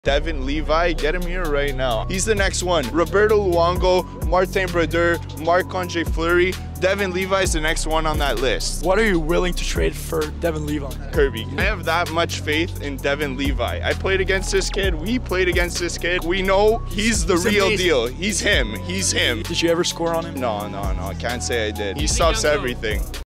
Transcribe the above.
Devon, Levi, get him here right now. He's the next one. Roberto Luongo, Martin Brodeur, Marc-Andre Fleury. Devon Levi's the next one on that list. What are you willing to trade for Devon Levi? Kirby. I have that much faith in Devon Levi. I played against this kid. We played against this kid. We know he's the real deal. He's him. He's him. Did you ever score on him? No. I can't say I did. He stops everything.